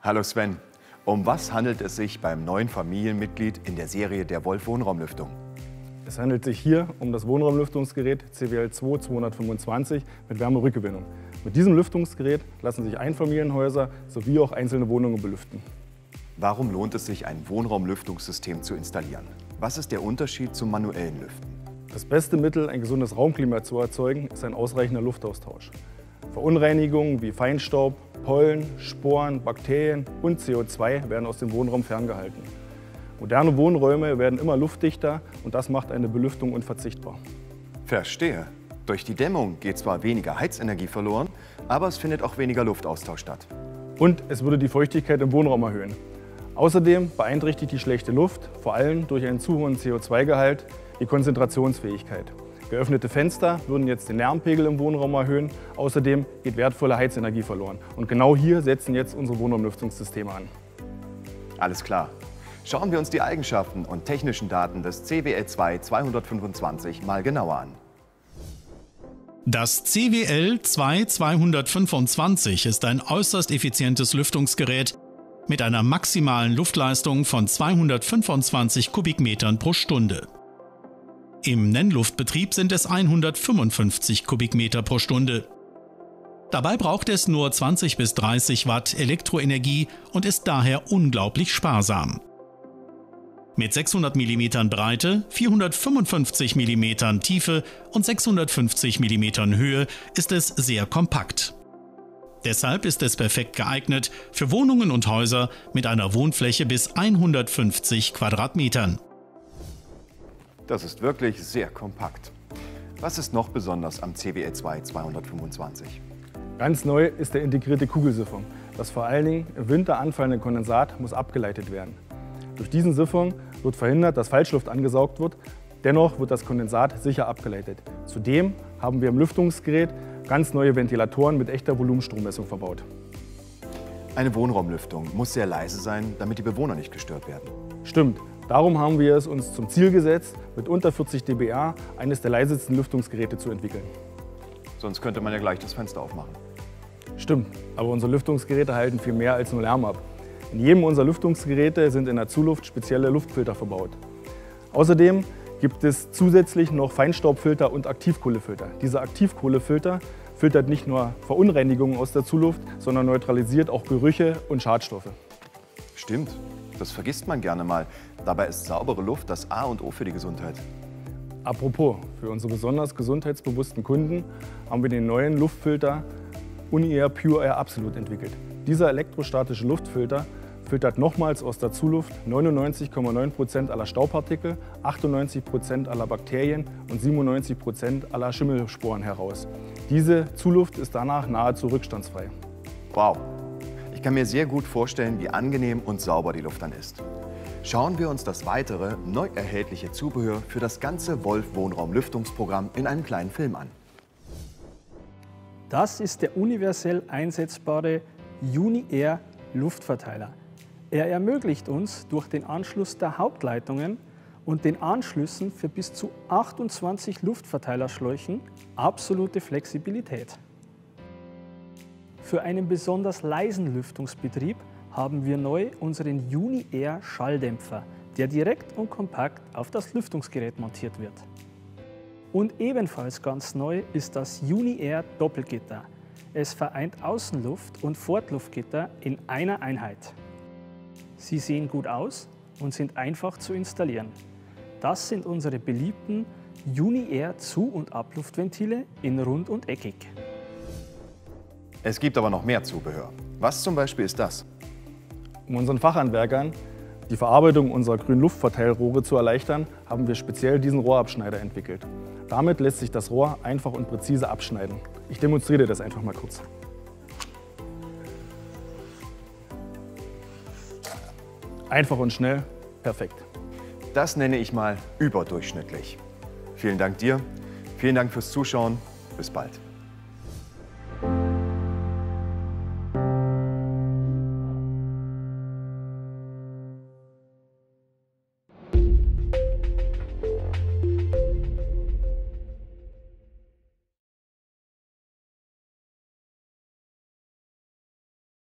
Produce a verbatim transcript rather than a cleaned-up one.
Hallo Sven, um was handelt es sich beim neuen Familienmitglied in der Serie der Wolf Wohnraumlüftung? Es handelt sich hier um das Wohnraumlüftungsgerät C W L zwei zweihundertfünfundzwanzig mit Wärmerückgewinnung. Mit diesem Lüftungsgerät lassen sich Einfamilienhäuser sowie auch einzelne Wohnungen belüften. Warum lohnt es sich, ein Wohnraumlüftungssystem zu installieren? Was ist der Unterschied zum manuellen Lüften? Das beste Mittel, ein gesundes Raumklima zu erzeugen, ist ein ausreichender Luftaustausch. Verunreinigungen wie Feinstaub, Pollen, Sporen, Bakterien und C O zwei werden aus dem Wohnraum ferngehalten. Moderne Wohnräume werden immer luftdichter und das macht eine Belüftung unverzichtbar. Verstehe. Durch die Dämmung geht zwar weniger Heizenergie verloren, aber es findet auch weniger Luftaustausch statt. Und es würde die Feuchtigkeit im Wohnraum erhöhen. Außerdem beeinträchtigt die schlechte Luft, vor allem durch einen zu hohen C O zwei Gehalt, die Konzentrationsfähigkeit. Geöffnete Fenster würden jetzt den Lärmpegel im Wohnraum erhöhen. Außerdem geht wertvolle Heizenergie verloren. Und genau hier setzen jetzt unsere Wohnraumlüftungssysteme an. Alles klar. Schauen wir uns die Eigenschaften und technischen Daten des C W L zwei zweihundertfünfundzwanzig mal genauer an. Das C W L zwei zweihundertfünfundzwanzig ist ein äußerst effizientes Lüftungsgerät mit einer maximalen Luftleistung von zweihundertfünfundzwanzig Kubikmetern pro Stunde. Im Nennluftbetrieb sind es hundertfünfundfünfzig Kubikmeter pro Stunde. Dabei braucht es nur zwanzig bis dreißig Watt Elektroenergie und ist daher unglaublich sparsam. Mit sechshundert Millimeter Breite, vierhundertfünfundfünfzig Millimeter Tiefe und sechshundertfünfzig Millimeter Höhe ist es sehr kompakt. Deshalb ist es perfekt geeignet für Wohnungen und Häuser mit einer Wohnfläche bis hundertfünfzig Quadratmetern. Das ist wirklich sehr kompakt. Was ist noch besonders am C W L zwei zweihundertfünfundzwanzig? Ganz neu ist der integrierte Kugelsiphon. Das vor allen Dingen im Winter anfallende Kondensat muss abgeleitet werden. Durch diesen Siphon wird verhindert, dass Falschluft angesaugt wird. Dennoch wird das Kondensat sicher abgeleitet. Zudem haben wir im Lüftungsgerät ganz neue Ventilatoren mit echter Volumenstrommessung verbaut. Eine Wohnraumlüftung muss sehr leise sein, damit die Bewohner nicht gestört werden. Stimmt. Darum haben wir es uns zum Ziel gesetzt, mit unter vierzig dBA eines der leisesten Lüftungsgeräte zu entwickeln. Sonst könnte man ja gleich das Fenster aufmachen. Stimmt, aber unsere Lüftungsgeräte halten viel mehr als nur Lärm ab. In jedem unserer Lüftungsgeräte sind in der Zuluft spezielle Luftfilter verbaut. Außerdem gibt es zusätzlich noch Feinstaubfilter und Aktivkohlefilter. Diese Aktivkohlefilter filtert nicht nur Verunreinigungen aus der Zuluft, sondern neutralisiert auch Gerüche und Schadstoffe. Stimmt, das vergisst man gerne mal. Dabei ist saubere Luft das A und O für die Gesundheit. Apropos, für unsere besonders gesundheitsbewussten Kunden haben wir den neuen Luftfilter UniAir Pure Air Absolute entwickelt. Dieser elektrostatische Luftfilter filtert nochmals aus der Zuluft neunundneunzig Komma neun Prozent aller Staubpartikel, achtundneunzig Prozent aller Bakterien und siebenundneunzig Prozent aller Schimmelsporen heraus. Diese Zuluft ist danach nahezu rückstandsfrei. Wow! Ich kann mir sehr gut vorstellen, wie angenehm und sauber die Luft dann ist. Schauen wir uns das weitere, neu erhältliche Zubehör für das ganze Wolf Wohnraumlüftungsprogramm in einem kleinen Film an. Das ist der universell einsetzbare UniAir Luftverteiler. Er ermöglicht uns durch den Anschluss der Hauptleitungen und den Anschlüssen für bis zu achtundzwanzig Luftverteilerschläuchen absolute Flexibilität. Für einen besonders leisen Lüftungsbetrieb haben wir neu unseren UniAir Schalldämpfer, der direkt und kompakt auf das Lüftungsgerät montiert wird. Und ebenfalls ganz neu ist das UniAir Doppelgitter. Es vereint Außenluft- und Fortluftgitter in einer Einheit. Sie sehen gut aus und sind einfach zu installieren. Das sind unsere beliebten UniAir Zu- und Abluftventile in rund und eckig. Es gibt aber noch mehr Zubehör. Was zum Beispiel ist das? Um unseren Fachhandwerkern die Verarbeitung unserer grünen Luftverteilrohre zu erleichtern, haben wir speziell diesen Rohrabschneider entwickelt. Damit lässt sich das Rohr einfach und präzise abschneiden. Ich demonstriere das einfach mal kurz. Einfach und schnell, perfekt. Das nenne ich mal überdurchschnittlich. Vielen Dank dir, vielen Dank fürs Zuschauen, bis bald.